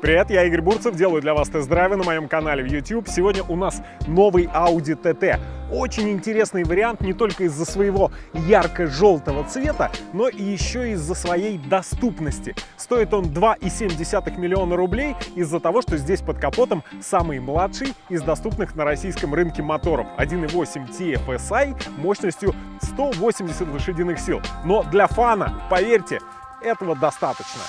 Привет, я Игорь Бурцев, делаю для вас тест-драйвы на моем канале в YouTube. Сегодня у нас новый Audi TT. Очень интересный вариант не только из-за своего ярко-желтого цвета, но и еще из-за своей доступности. Стоит он 2,7 миллиона рублей из-за того, что здесь под капотом самый младший из доступных на российском рынке моторов. 1.8 TFSI мощностью 180 лошадиных сил. Но для фана, поверьте, этого достаточно.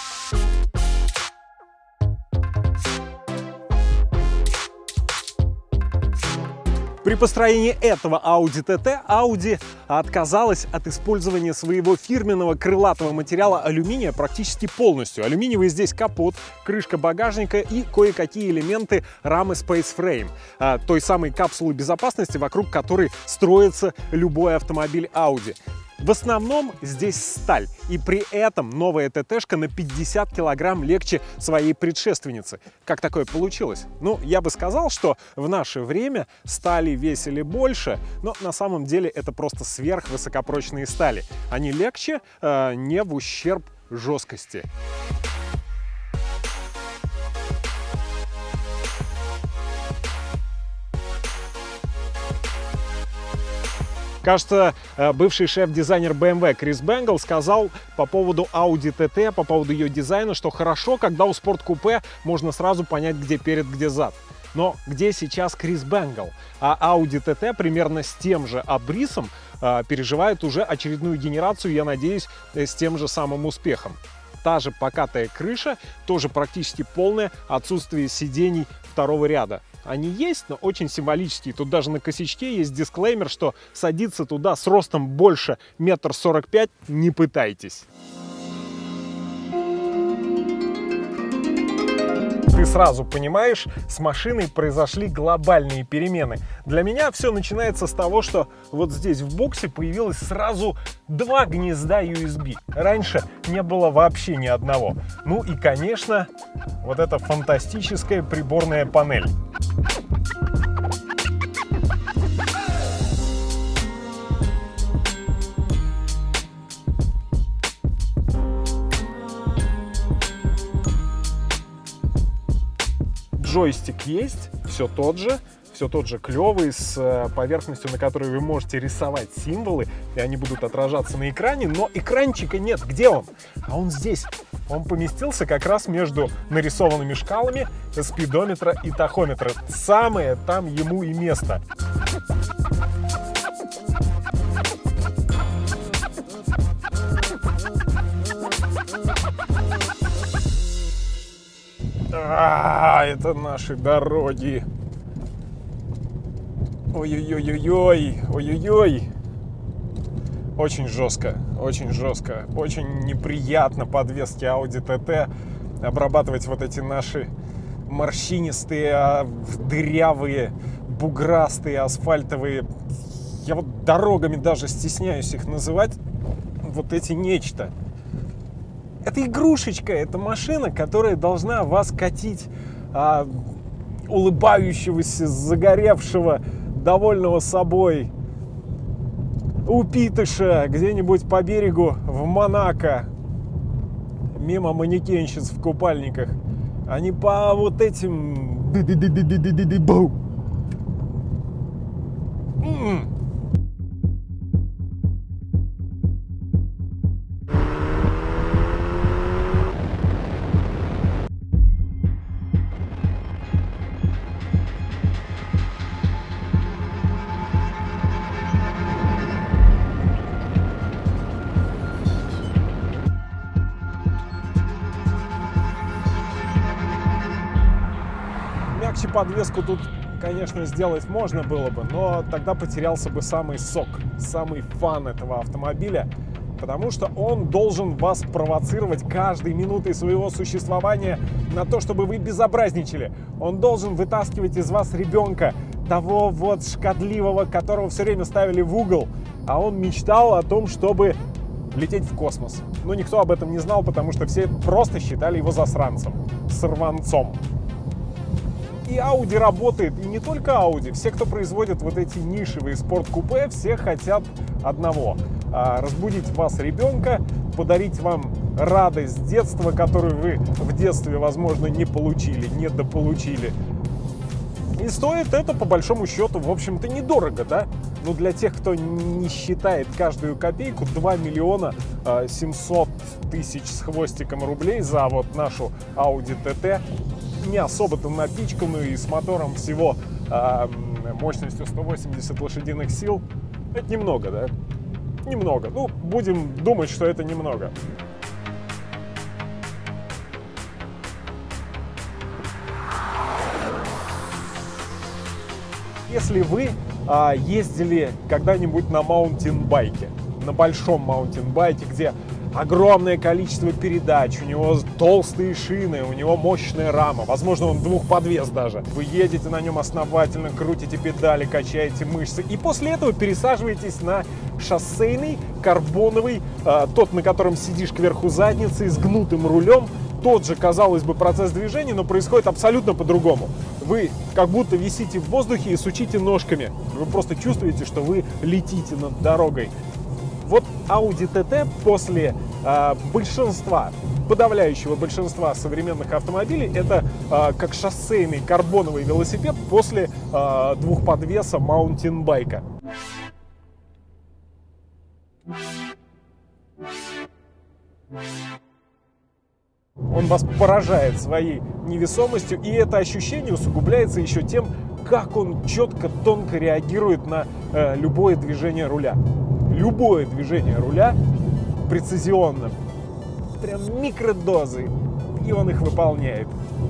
При построении этого Audi TT Audi отказалась от использования своего фирменного крылатого материала алюминия практически полностью. Алюминиевый здесь капот, крышка багажника и кое-какие элементы рамы Space Frame, той самой капсулы безопасности, вокруг которой строится любой автомобиль Audi. В основном здесь сталь, и при этом новая ТТшка на 50 килограмм легче своей предшественницы. Как такое получилось? Ну, я бы сказал, что в наше время стали весили больше, но на самом деле это просто сверхвысокопрочные стали. Они легче, не в ущерб жесткости. Кажется, бывший шеф-дизайнер BMW Крис Бенгл сказал по поводу Audi TT, по поводу ее дизайна, что хорошо, когда у спорткупе можно сразу понять, где перед, где зад. Но где сейчас Крис Бенгл? А Audi TT примерно с тем же абрисом переживает уже очередную генерацию, я надеюсь, с тем же самым успехом. Та же покатая крыша, тоже практически полное отсутствие сидений второго ряда. Они есть, но очень символические. Тут даже на косячке есть дисклеймер, что садиться туда с ростом больше 1,45 м не пытайтесь. Ты сразу понимаешь, с машиной произошли глобальные перемены. Для меня все начинается с того, что вот здесь в боксе появилось сразу 2 гнезда USB. Раньше не было вообще ни одного. Ну и, конечно, вот эта фантастическая приборная панель. Джойстик есть, все тот же клевый, с поверхностью, на которой вы можете рисовать символы, и они будут отражаться на экране, но экранчика нет. Где он? А он здесь. Он поместился как раз между нарисованными шкалами спидометра и тахометра. Самое там ему и место. Это наши дороги. Ой-ой-ой-ой-ой, ой-ой-ой. Очень жестко, очень неприятно подвеске Audi TT обрабатывать вот эти наши морщинистые, дырявые, буграстые, асфальтовые. Я вот дорогами даже стесняюсь их называть. Вот эти нечто. Это игрушечка, это машина, которая должна вас катить, улыбающегося, загоревшего, довольного собой упитыша где-нибудь по берегу в Монако, мимо манекенщиц в купальниках, а не по вот этим... Мягче подвеску тут, конечно, сделать можно было бы, но тогда потерялся бы самый сок, самый фан этого автомобиля, потому что он должен вас провоцировать каждой минутой своего существования на то, чтобы вы безобразничали. Он должен вытаскивать из вас ребенка, того вот шкодливого, которого все время ставили в угол, а он мечтал о том, чтобы лететь в космос. Но никто об этом не знал, потому что все просто считали его засранцем, сорванцом. И Audi работает, и не только Audi. Все, кто производит вот эти нишевые спорткупе, все хотят одного. Разбудить вас ребенка, подарить вам радость детства, которую вы в детстве, возможно, не получили, недополучили. И стоит это, по большому счету, в общем-то, недорого, да? Но для тех, кто не считает каждую копейку, 2 миллиона 700 тысяч с хвостиком рублей за вот нашу Audi TT, не особо-то напичканную и с мотором всего мощностью 180 лошадиных сил. Это немного, да? Немного. Ну, будем думать, что это немного. Если вы ездили когда-нибудь на маунтинбайке, на большом маунтинбайке, где огромное количество передач, у него толстые шины, у него мощная рама, возможно, он двухподвес даже. Вы едете на нем основательно, крутите педали, качаете мышцы, и после этого пересаживаетесь на шоссейный, карбоновый, тот, на котором сидишь кверху задницы, с гнутым рулем. Тот же, казалось бы, процесс движения, но происходит абсолютно по-другому. Вы как будто висите в воздухе и сучите ножками. Вы просто чувствуете, что вы летите над дорогой. Вот Audi TT после большинства, подавляющего большинства современных автомобилей, это как шоссейный карбоновый велосипед после двухподвеса маунтинбайка. Он вас поражает своей невесомостью, и это ощущение усугубляется еще тем, как он четко, тонко реагирует на любое движение руля. Любое движение руля прецизионно, прям микродозы, и он их выполняет.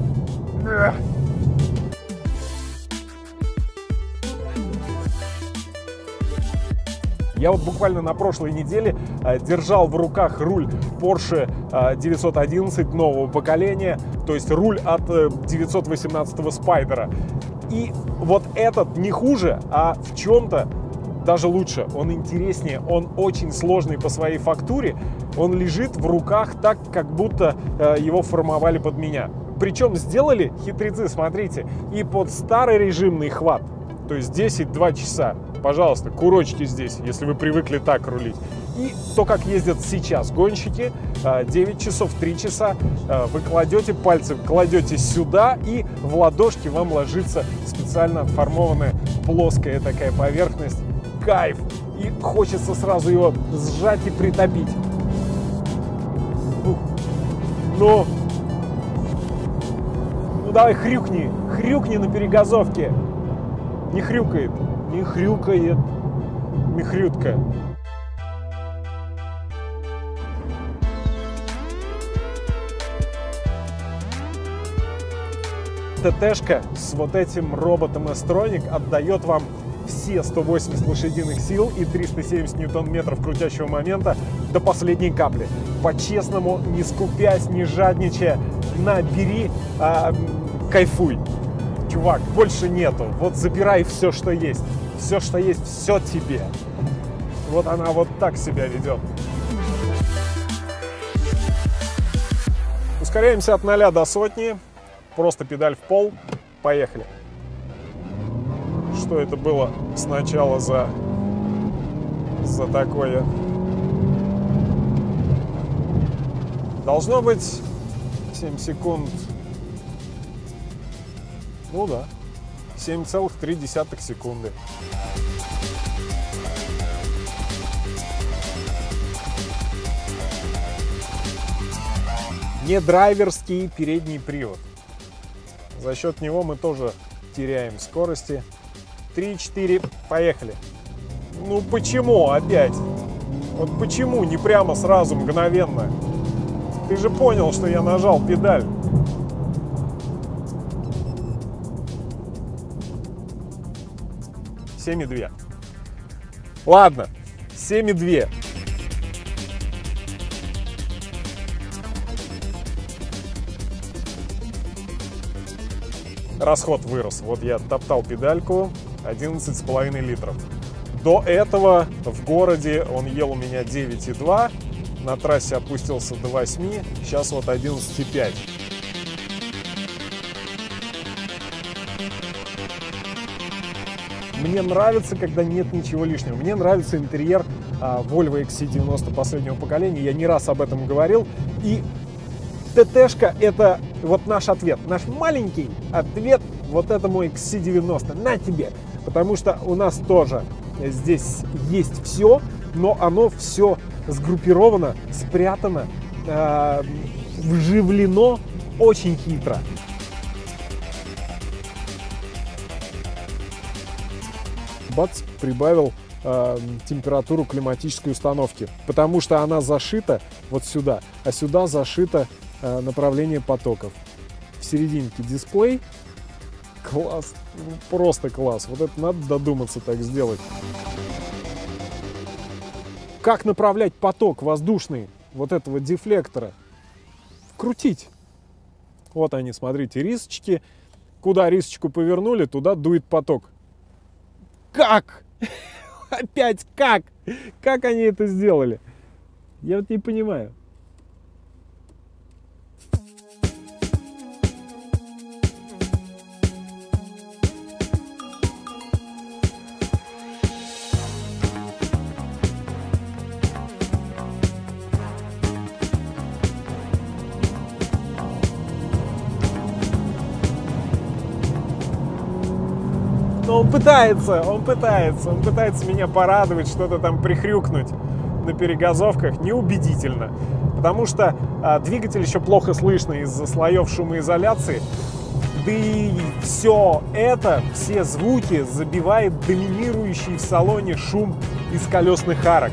Я вот буквально на прошлой неделе держал в руках руль Porsche 911 нового поколения, то есть руль от 918-го Спайдера. И вот этот не хуже, а в чем-то даже лучше. Он интереснее, он очень сложный по своей фактуре. Он лежит в руках так, как будто его формовали под меня. Причем сделали хитрецы, смотрите, и под старый режимный хват, то есть 10-2 часа. Пожалуйста, курочки здесь, если вы привыкли так рулить. И то, как ездят сейчас гонщики, 9 часов, 3 часа, вы кладете пальцы, кладете сюда, и в ладошки вам ложится специально отформованная плоская такая поверхность. Кайф! И хочется сразу его сжать и притопить. Ну давай хрюкни, хрюкни на перегазовке. Не хрюкает. Не хрюкает, михрютка. ТТшка с вот этим роботом S-Tronic отдает вам все 180 лошадиных сил и 370 ньютон-метров крутящего момента до последней капли. По-честному, не скупясь, не жадничая, бери, кайфуй. Чувак, больше нету. Вот забирай все, что есть. Все, что есть, все тебе. Вот она вот так себя ведет. Ускоряемся от 0 до сотни. Просто педаль в пол. Поехали. Что это было сначала за такое? Должно быть 7 секунд. Ну да, 7,3 секунды. Не драйверский передний привод. За счет него мы тоже теряем скорости. 3-4, поехали. Ну почему опять? Вот почему не прямо сразу, мгновенно? Ты же понял, что я нажал педаль. — 7,2. Ладно, 7,2. Расход вырос. Вот я топтал педальку, 11,5 литров. До этого в городе он ел у меня 9,2. На трассе опустился до 8. Сейчас вот 11,5. Мне нравится, когда нет ничего лишнего. Мне нравится интерьер Volvo XC90 последнего поколения. Я не раз об этом говорил. И ТТшка — это вот наш ответ. Наш маленький ответ вот этому XC90. На тебе! Потому что у нас тоже здесь есть все, но оно все сгруппировано, спрятано, вживлено очень хитро. Бац, прибавил температуру климатической установки, потому что она зашита вот сюда, а сюда зашито направление потоков. В серединке дисплей. Класс, просто класс. Вот это надо додуматься так сделать. Как направлять поток воздушный вот этого дефлектора? Крутить. Вот они, смотрите, рисочки. Куда рисочку повернули, туда дует поток. Как? Опять как? Как они это сделали? Я вот не понимаю. Но он пытается меня порадовать, что-то там прихрюкнуть на перегазовках. Неубедительно, потому что двигатель еще плохо слышно из-за слоев шумоизоляции. Да и все это, все звуки забивает доминирующий в салоне шум из колесных арок.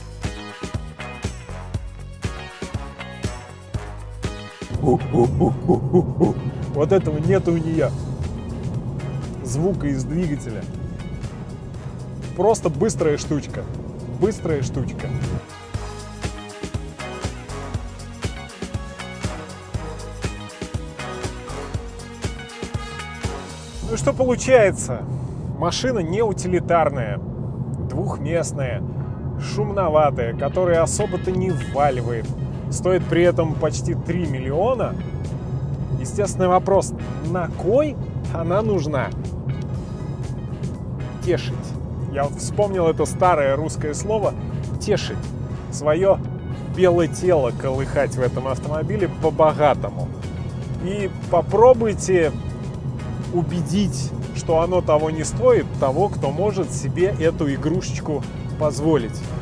Вот этого нет у нее. Звука из двигателя. Просто быстрая штучка. Быстрая штучка. Ну что получается? Машина не утилитарная, двухместная, шумноватая, которая особо-то не вваливает. Стоит при этом почти 3 миллиона. Естественный вопрос: на кой она нужна? Тешить. Я вот вспомнил это старое русское слово «тешить». Свое белое тело колыхать в этом автомобиле по-богатому. И попробуйте убедить, что оно того не стоит, того, кто может себе эту игрушечку позволить.